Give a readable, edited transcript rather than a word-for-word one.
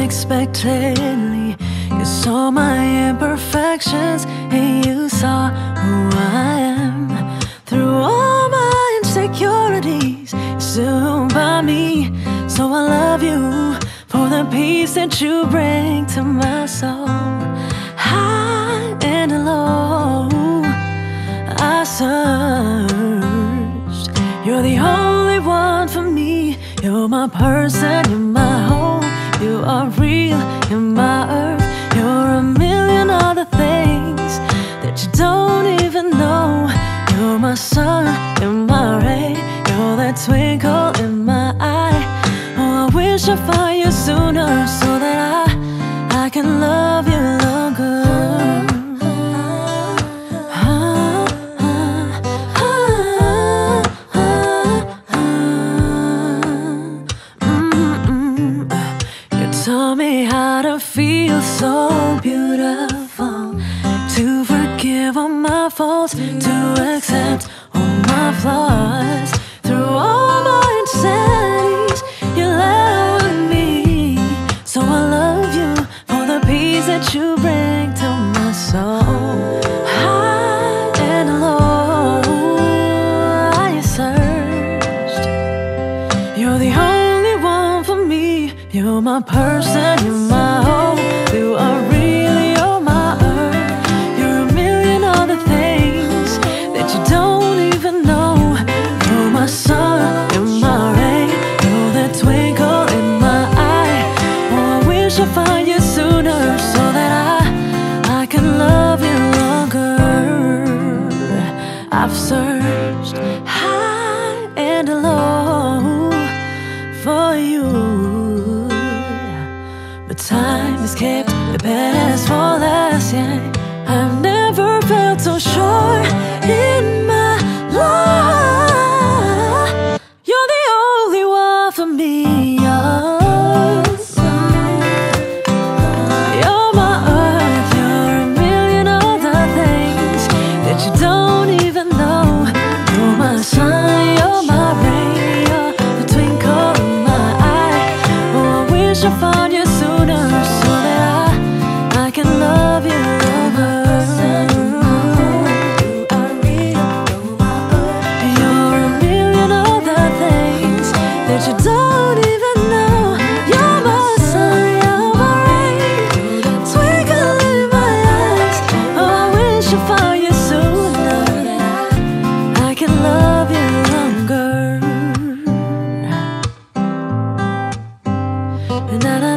unexpectedly. You saw my imperfections and you saw who I am. Through all my insecurities, you're still by me. So I love you for the peace that you bring to my soul. High and low, I searched. You're the only one for me. You're my person, you're my home. You are real, you're my earth. You're a million other things that you don't even know. You're my sun, you're my ray. You're that twinkle in my eye. Oh, I wish I'd find you sooner so that I can love you longer. Taught me how to feel so beautiful, to forgive all my faults, to accept all my flaws. Through all my insanities, you laugh with me. So I love you for the peace that you bring to my soul. High and low, I searched. You're the only one for me. You're my person, you're my home. You are real, you're my earth. You're a million other things that you don't even know. You're my sun, you're my rain. You're that twinkle in my eye. Oh, I wish I'd find you sooner so that I can love you longer. I've searched high and low for you, but time has kept the best for last. Yeah, I've never felt so sure in my life. You're the only one for me. You're my earth. You're a million other things that you don't even know. You're my sun. You're my rain. You're the twinkle in my eye. Oh, I wish I found you sooner so that I can love you longer. You're a million other things that you don't even know. You're my sun, you're my rain, twinkle in my eyes. Oh, I wish I found you sooner, I can love you longer. Na, na,